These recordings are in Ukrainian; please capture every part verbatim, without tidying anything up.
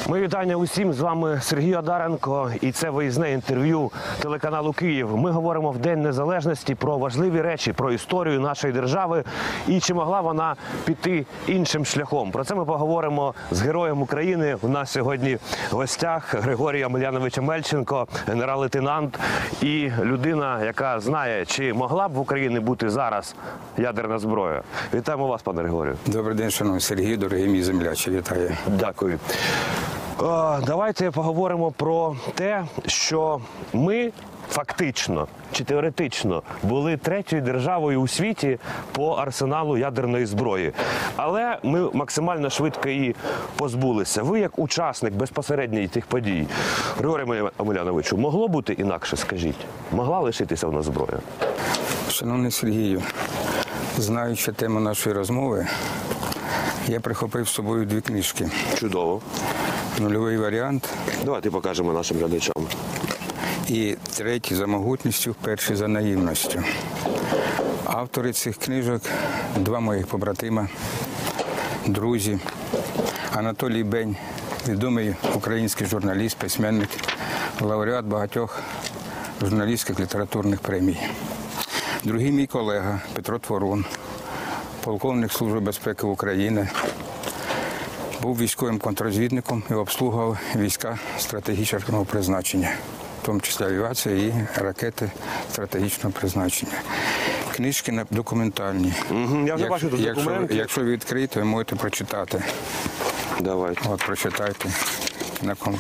Мої вітання усім, з вами Сергій Одаренко, і це виїзне інтерв'ю телеканалу «Київ». Ми говоримо в День Незалежності про важливі речі, про історію нашої держави і чи могла вона піти іншим шляхом. Про це ми поговоримо з героєм України. У нас сьогодні в гостях Григорій Омелянович Омельченко, генерал-лейтенант і людина, яка знає, чи могла б в Україні бути зараз ядерна зброя. Вітаємо вас, пане Григорію. Добрий день, шановний Сергій, дорогі мій землячі, вітаю. Дякую. О, давайте поговоримо про те, що ми фактично чи теоретично були третьою державою у світі по арсеналу ядерної зброї. Але ми максимально швидко її позбулися. Ви, як учасник безпосередньої тих подій, Григорій Омеляновичу, могло бути інакше, скажіть? Могла лишитися в нас зброя? Шановний Сергію, знаючи тему нашої розмови, я прихопив з собою дві книжки. Чудово. Нульовий варіант. Давайте покажемо нашим глядачам. І третій за могутністю, перший за наївністю. Автори цих книжок – два моїх побратима, друзі. Анатолій Бень, відомий український журналіст, письменник, лауреат багатьох журналістських літературних премій. Другий мій колега Петро Творун, полковник Служби безпеки України, був військовим контррозвідником і обслуговував війська стратегічного призначення, в тому числі авіація і ракети стратегічного призначення. Книжки документальні. Угу, я вже Як, бачу тут якщо, документи. якщо ви відкриєте, ви можете прочитати. Давайте. От, прочитайте. На ком...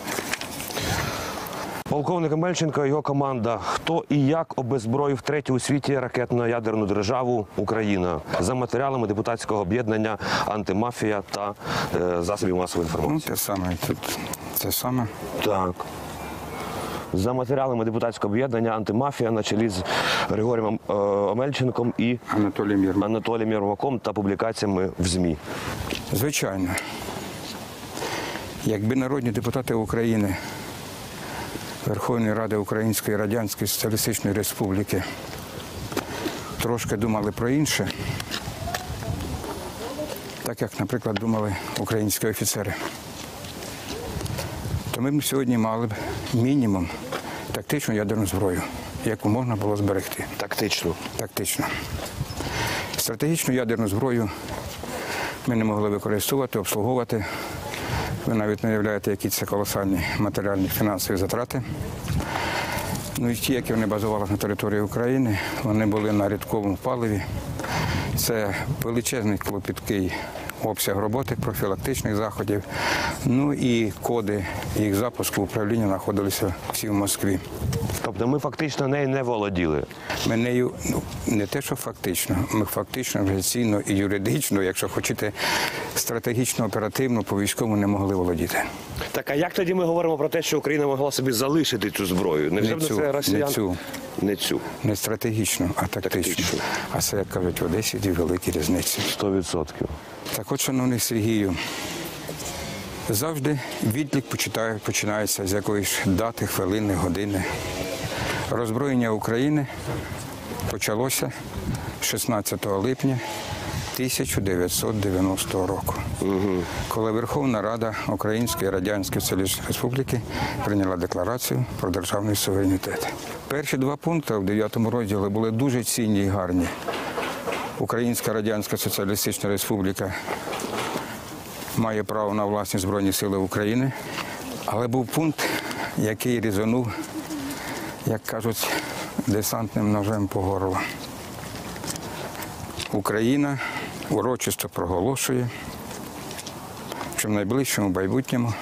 Полковник Омельченко і його команда. Хто і як обезброїв третю у світі ракетно-ядерну державу Україна за матеріалами депутатського об'єднання «Антимафія» та е, засобів масової інформації? Ну, те саме тут. Це саме. Так. За матеріалами депутатського об'єднання «Антимафія» на чолі з Григорієм е, Омельченком і Анатолієм Єрмаком. Анатолієм Єрмаком та публікаціями в ЗМІ. Звичайно. Якби народні депутати України Верховної Ради Української Радянської Соціалістичної Республіки трошки думали про інше, так як, наприклад, думали українські офіцери, то ми б сьогодні мали б мінімум тактичну ядерну зброю, яку можна було зберегти. Тактично. Тактично. Стратегічну ядерну зброю ми не могли використовувати, обслуговувати. Ви навіть не уявляєте, які це колосальні матеріальні фінансові затрати. Ну і ті, які вони базувалися на території України, вони були на рідковому паливі. Це величезний клопіткий обсяг роботи, профілактичних заходів. Ну і коди їх запуску управління знаходилися всі в Москві. Тобто ми фактично нею не володіли? Ми нею, ну, не те, що фактично, ми фактично, організаційно і юридично, якщо хочете, стратегічно, оперативно, по військовому не могли володіти. Так, а як тоді ми говоримо про те, що Україна могла собі залишити цю зброю? Не Невже цю, це росіян? не цю. Не цю. Не стратегічно, а тактично. Тактично. А це, як кажуть, в Одесі дві великі різниці. Сто відсотків. Так от, шановний Сергію, завжди відлік починається з якоїсь дати, хвилини, години. Роззброєння України почалося шістнадцятого липня тисяча дев'ятсот дев'яностого року, угу. коли Верховна Рада Української Радянської Соціалістичної Республіки прийняла декларацію про державний суверенітет. Перші два пункти в дев'ятому розділі були дуже цінні і гарні. Українська Радянська Соціалістична Республіка має право на власні Збройні сили України, але був пункт, який різанув, як кажуть, десантним ножем по горлу. Україна урочисто проголошує, що в найближчому майбутньому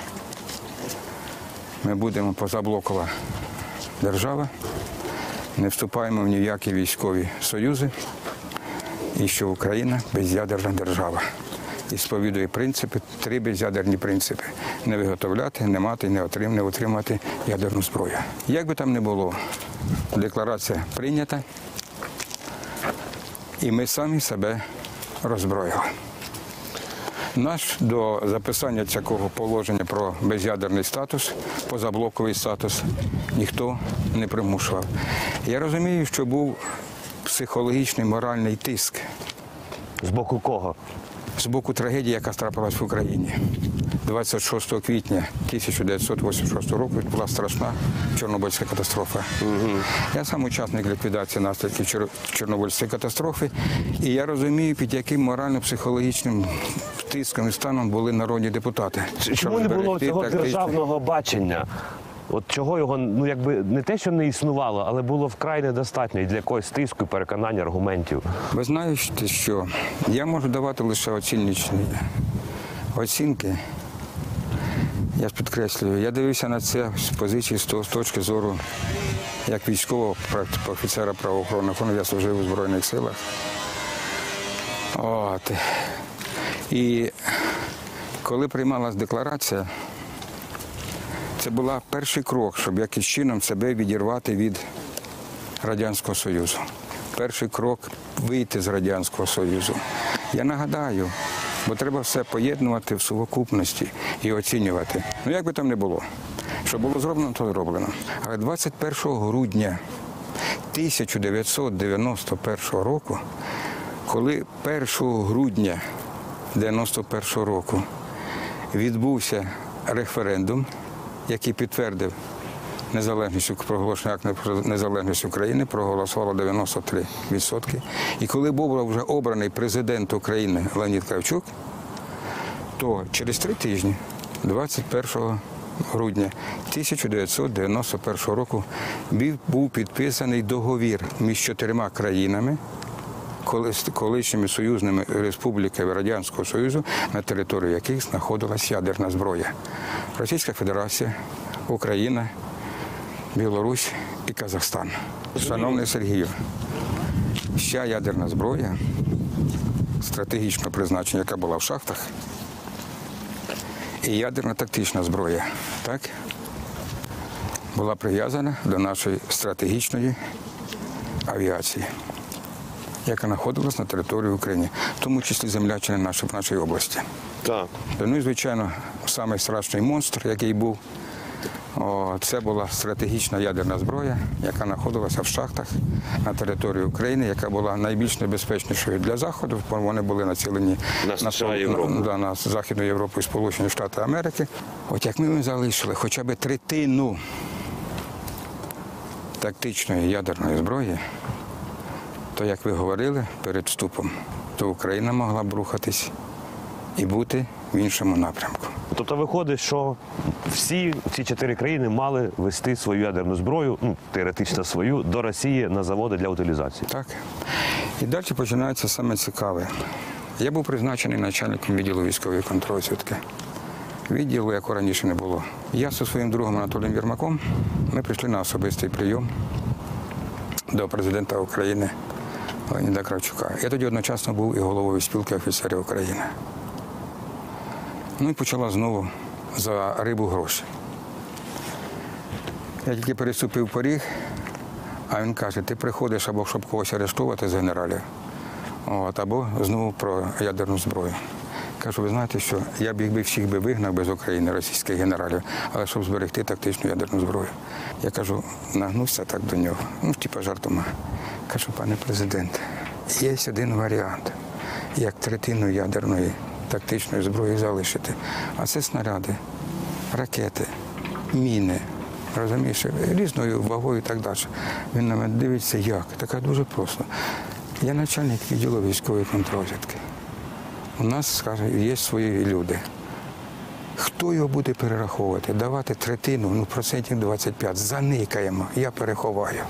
ми будемо позаблокова держава, не вступаємо в ніякі військові союзи, і що Україна без'ядерна держава. І сповідує принципи, три без'ядерні принципи. Не виготовляти, не мати, не отримати, не отримати ядерну зброю. Як би там не було, декларація прийнята, і ми самі себе роззброїли. Наш до записання цього положення про без'ядерний статус, позаблоковий статус, ніхто не примушував. Я розумію, що був психологічний, моральний тиск. З боку кого? З боку трагедії, яка трапилась в Україні. двадцять шостого квітня тисяча дев'ятсот вісімдесят шостого року була страшна Чорнобильська катастрофа. Угу. Я сам учасник ліквідації наслідків Чор- Чорнобильської катастрофи, і я розумію, під яким морально-психологічним тиском і станом були народні депутати. Чому не було цього тактично. державного бачення? От чого його, ну якби не те, що не існувало, але було вкрай недостатньо і для якогось тиску, переконання, аргументів. Ви знаєте, що я можу давати лише оціночні оцінки. Я ж підкреслюю, я дивився на це з позиції, з того- з точки зору як військового прак- офіцера правоохоронних органів, я служив у Збройних силах. От. І коли приймалась декларація, це був перший крок, щоб якимось чином себе відірвати від Радянського Союзу. Перший крок вийти з Радянського Союзу. Я нагадаю, бо треба все поєднувати в сукупності і оцінювати. Ну як би там не було. Що було зроблено, то зроблено. Але двадцять першого грудня тисяча дев'ятсот дев'яносто першого року, коли першого грудня дев'яносто першого року відбувся референдум, який підтвердив незалежність, проголошений акт про незалежність України, проголосувало дев'яносто три відсотки. І коли був вже обраний президент України Леонід Кравчук, то через три тижні, двадцять першого грудня тисяча дев'ятсот дев'яносто першого року, був підписаний договір між чотирма країнами, колишніми союзними республіками Радянського Союзу, на території яких знаходилась ядерна зброя. Російська Федерація, Україна, Білорусь і Казахстан. Шановний Сергію, ця ядерна зброя стратегічного призначення, яка була в шахтах, і ядерна тактична зброя, так, була прив'язана до нашої стратегічної авіації, яка знаходилась на території України, в тому числі землячини наші в нашій області. Так. Ну і, звичайно, самий страшний монстр, який був, о, це була стратегічна ядерна зброя, яка знаходилася в шахтах на території України, яка була найбільш небезпечнішою для Заходу, бо вони були націлені На США і Європу. на, на Західну Європу і Сполучені Штати Америки. От як ми їм залишили хоча б третину тактичної ядерної зброї, то, як ви говорили перед вступом, то Україна могла б рухатись і бути в іншому напрямку. Тобто виходить, що всі ці чотири країни мали вести свою ядерну зброю, ну, теоретично свою, до Росії на заводи для утилізації. Так. І далі починається саме цікаве. Я був призначений начальником відділу військової контррозвідки. Відділу, якого раніше не було. Я зі своїм другом Анатолієм Єрмаком, ми прийшли на особистий прийом до президента України Леоніда Кравчука. Я тоді одночасно був і головою спілки офіцерів України. Ну і почала знову за рибу гроші. Я тільки переступив поріг, а він каже, ти приходиш або щоб когось арештувати з генералів, от, або знову про ядерну зброю. Кажу, ви знаєте, що я б їх би всіх би вигнав без України, російських генералів, але щоб зберегти тактичну ядерну зброю. Я кажу, нагнувся так до нього, ну, типа жартома. Кажу, пане президент, є один варіант, як третину ядерної тактичної зброї залишити. А це снаряди, ракети, міни, розумієш, різною вагою і так далі. Він на мене дивиться, як? Така дуже просто. Я начальник відділу військової контррозвідки. У нас, скажімо, є свої люди. Хто його буде перераховувати? Давати третину, ну, процентів двадцять п'ять. Заникаємо, я переховаю.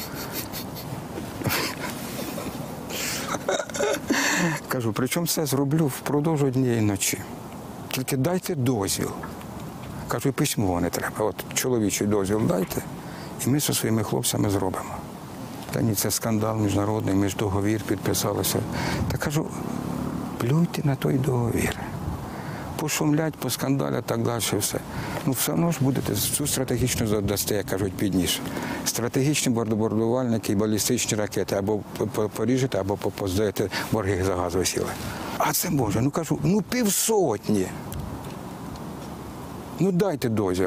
Кажу, причому все зроблю впродовж однієї ночі. Тільки дайте дозвіл. Кажу, і письмо не треба. От чоловічий дозвіл дайте, і ми зі своїми хлопцями зробимо. Та ні, це скандал міжнародний, ми ж договір підписалися. Та кажу, плюйте на той договір. Пошумлять, поскандалять, так далі, все. Ну, все одно ж будете цю стратегічну задасте, як кажуть, під ніж. Стратегічні бомбардувальники і балістичні ракети або поріжете, або поздаєте борги за газові сили. А це може, ну кажу, ну півсотні. Ну дайте дозвіл.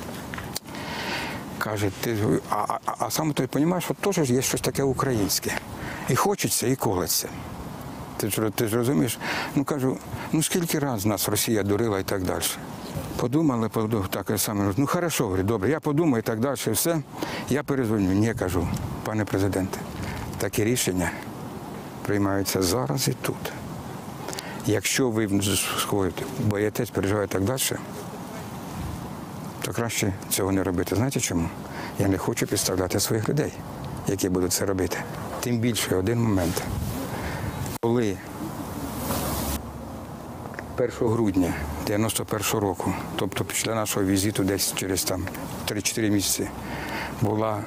Каже, ти, а, а, а саме ти розумієш, що теж є щось таке українське. І хочеться, і колеться. Ти ж, ти ж розумієш? Ну кажу, ну скільки разів нас Росія дурила і так далі. Подумали, подумали, так я саме, ну хорошо, говорю, добре, я подумаю і так далі, все. Я перезвоню, ні, кажу, пане президенте, такі рішення приймаються зараз і тут. Якщо ви сходите, боїтесь, переживаєте так далі, то краще цього не робити. Знаєте чому? Я не хочу підставляти своїх людей, які будуть це робити. Тим більше один момент, коли першого грудня дев'яносто першого року, тобто після нашого візиту десь через там три-чотири місяці, була,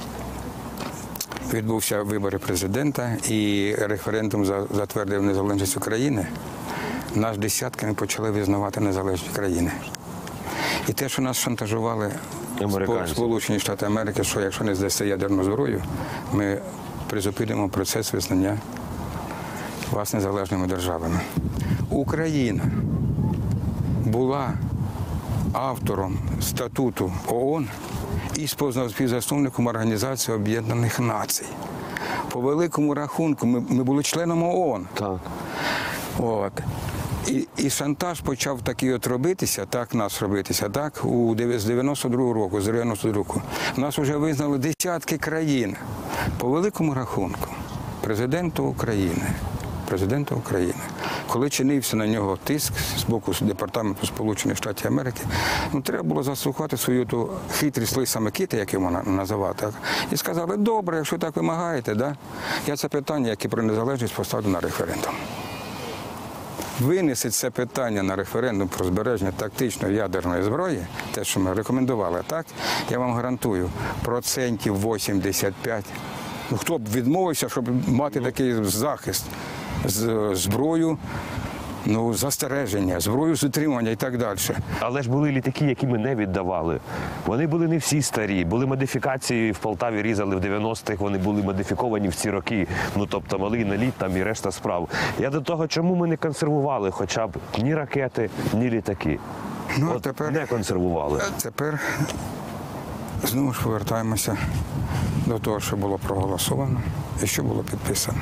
відбувся вибори президента і референдум затвердив незалежність України, нас десятками почали визнавати незалежні країни. І те, що нас шантажували Сполучені Штати Америки, що якщо не здасться ядерну зброю, ми призупинимо процес визнання вас незалежними державами. Україна була автором статуту ООН і співзасновником Організації Об'єднаних Націй. По великому рахунку ми, ми були членом ООН. Так. От. І, і шантаж почав такий от робитися, так нас робитися, так, у, з дев'яносто другого року, з дев'яносто другого. Нас вже визнали десятки країн. По великому рахунку, президенту України, президента України, коли чинився на нього тиск з боку Департаменту Сполучених Штатів Америки, ну, треба було заслухати свою ту хитрість лиса Микити, як його називати, так, і сказали, добре, якщо так вимагаєте, да, я це питання, яке про незалежність, поставлю на референдум. Винесить це питання на референдум про збереження тактичної ядерної зброї, те, що ми рекомендували, так, я вам гарантую, процентів вісімдесят п'ять. Ну, хто б відмовився, щоб мати такий захист, зброю, ну, застереження, зброю затримання і так далі. Але ж були літаки, які ми не віддавали. Вони були не всі старі. Були модифікації, в Полтаві різали в дев'яностих, вони були модифіковані в ці роки. Ну, тобто малий наліт там і решта справ. Я до того, чому ми не консервували хоча б ні ракети, ні літаки. Ну, От тепер, не консервували. Тепер знову ж повертаємося до того, що було проголосовано і що було підписано.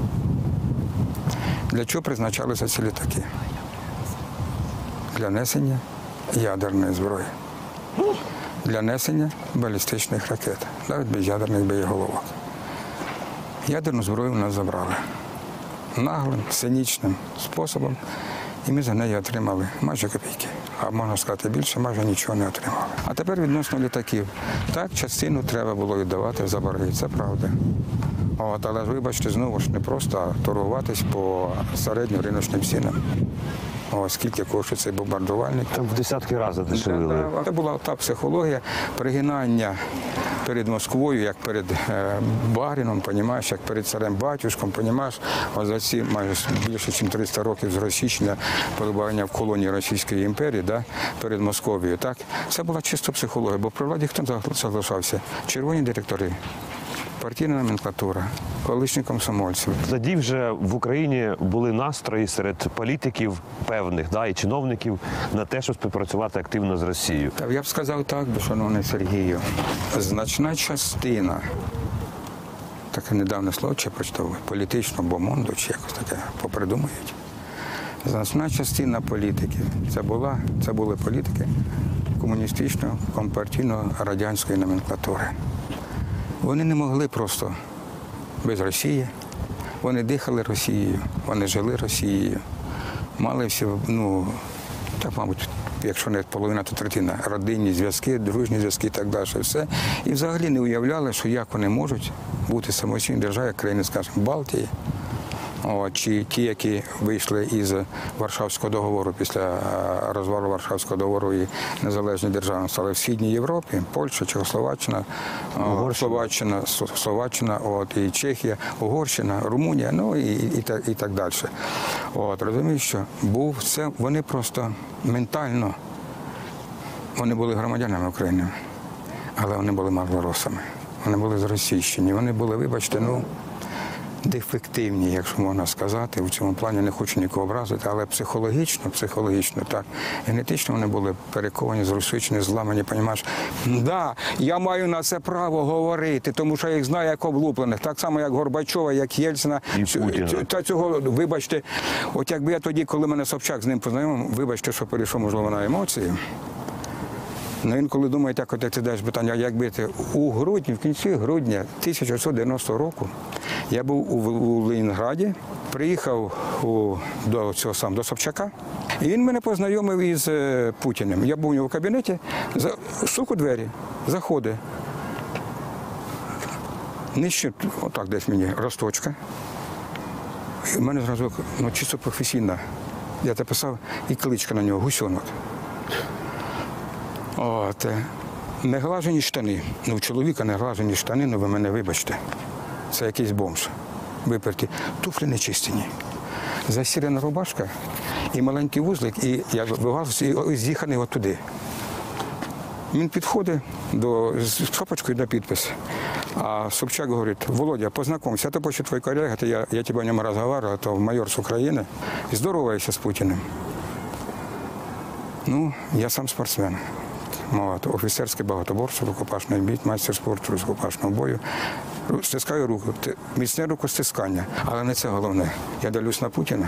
Для чого призначалися ці літаки? Для несення ядерної зброї, для несення балістичних ракет, навіть без ядерних боєголовок. Ядерну зброю в нас забрали наглим, цинічним способом, і ми за неї отримали майже копійки. А можна сказати більше, майже нічого не отримали. А тепер відносно літаків. Так, частину треба було віддавати за борги, це правда. От, але ж, вибачте, знову ж не просто торгуватись по середньориночним цінам. О, скільки коштує цей бомбардувальник. Там в десятки разів дешевили. Це була та психологія, пригинання перед Москвою, як перед е, барином, понімаєш, як перед царем-батюшком, понімаєш, ось за ці майже більше, ніж триста років з розсічення перебування в колонії Російської імперії, да, перед Московією. Так? Це була чисто психологія, бо при владі хто залишався? Червоні директори, партійна номенклатура, колишні комсомольці. Тоді вже в Україні були настрої серед політиків певних, да, і чиновників на те, щоб співпрацювати активно з Росією. Так, я б сказав так, шановний Сергію, значна частина, таке недавнє слово, чи прочитав, політичного бомонду, чи якось таке попридумують. Значна частина політиків, це, була, це були політики комуністичної, компартійно-радянської номенклатури. Вони не могли просто без Росії, вони дихали Росією, вони жили Росією, мали всі, ну, так, мабуть, якщо не половина, то третина, родинні зв'язки, дружні зв'язки і так далі, все. І взагалі не уявляли, що як вони можуть бути самостійною державою, як країни, скажімо, Балтії, о, чи ті, які вийшли із Варшавського договору, після розвалу Варшавського договору і незалежні держави стали в Східній Європі, Польща, Чехословаччина, Словаччина, Словаччина, от, і Чехія, Угорщина, Румунія, ну і, і, так, і так далі. От, розумієш, що був це, вони просто ментально, вони були громадянами України, але вони були малоросами, вони були зросійщені, вони були, вибачте, ну, дефективні, якщо можна сказати, в цьому плані не хочу нікого образити, але психологічно, психологічно, так, генетично вони були перековані, зросійщені, зламані, понімаєш, да, я маю на це право говорити, тому що я їх знаю як облуплених, так само як Горбачова, як Єльцина, та цього, вибачте, от якби я тоді, коли мене Собчак з ним познайомив, вибачте, що перейшов, можливо, на емоції, Ну, інколи думають, як от ти даєш питання, як бити. У грудні, в кінці грудня тисяча дев'ятсот дев'яностого року я був у, у Ленінграді, приїхав у, до цього сам, до Собчака, і він мене познайомив із е, Путіним. Я був у нього в кабінеті, за, стук у двері, заходить. Нижче, отак десь мені, росточка. І в мене зразу, ну, чисто професійна. Я те писав, і кличка на нього, гусьонок. От, не глажені штани. Ну, у чоловіка не глажені штани, ну ви мене вибачте. Це якийсь бомж. Виперті. Туфлі не чистені. Засірена рубашка і маленький вузлик, і я вивалив, і з'їханий отуди. Він підходить до, з шапочкою на підпис. А Собчак говорить: Володя, познакомься, это почти твой коллега, это я, я тебе о нем разговаривал, это майор с Украины. Здоровайся с Путиным. Ну, я сам спортсмен. От, офіцерське багатоборство, рукопашний бій, майстер спорту рукопашного бою. Стискаю руку, міцне рукостискання. Але не це головне. Я дивлюсь на Путіна.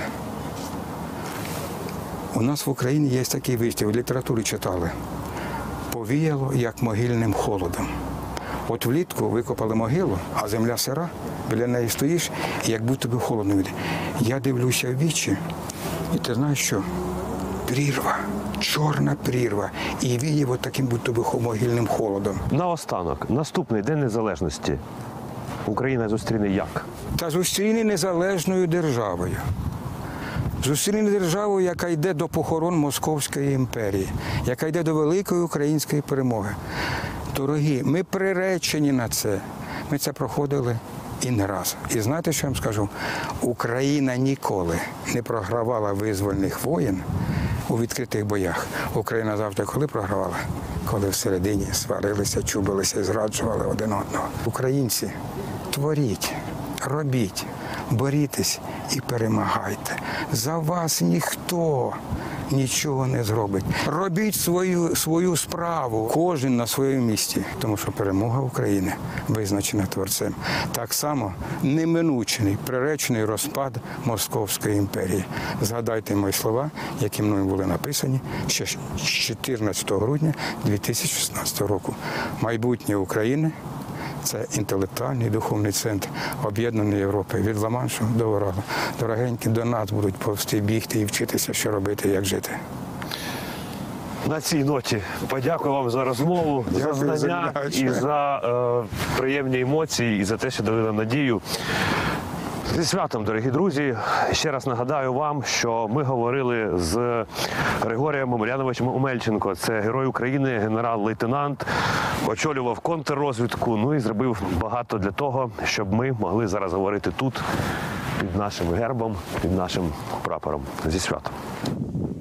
У нас в Україні є такий вислів, в літературі читали. Повіяло, як могильним холодом. От влітку викопали могилу, а земля сира, біля неї стоїш, і як будто би холодно йде. Я дивлюся в вічі, і ти знаєш що? Прірва, чорна прірва. І віє от таким будто би могильним холодом. Наостанок, наступний День Незалежності Україна зустріне як? Та зустріне незалежною державою. Зустріне державою, яка йде до похорон Московської імперії, яка йде до великої української перемоги. Дорогі, ми приречені на це. Ми це проходили і не раз. І знаєте, що я вам скажу? Україна ніколи не програвала визвольних воєн у відкритих боях. Україна завжди коли програвала? Коли всередині сварилися, чубилися і зраджували один одного. Українці, творіть, робіть, борітесь і перемагайте. За вас ніхто нічого не зробить. Робіть свою, свою справу, кожен на своєму місці. Тому що перемога України визначена Творцем. Так само неминучений, приречений розпад Московської імперії. Згадайте мої слова, які мною були написані ще чотирнадцятого грудня дві тисячі шістнадцятого року. Майбутнє України – це інтелектуальний духовний центр Об'єднаної Європи. Від Ла-Маншу до Уралу. Дорогенькі, до нас будуть повсти бігти і вчитися, що робити, як жити. На цій ноті подякую вам за розмову, Дякую за знання за і за е, приємні емоції, і за те, що дали нам надію. Зі святом, дорогі друзі, ще раз нагадаю вам, що ми говорили з Григорієм Омеляновичем Омельченко. Це герой України, генерал-лейтенант, очолював контррозвідку, ну і зробив багато для того, щоб ми могли зараз говорити тут, під нашим гербом, під нашим прапором. Зі святом.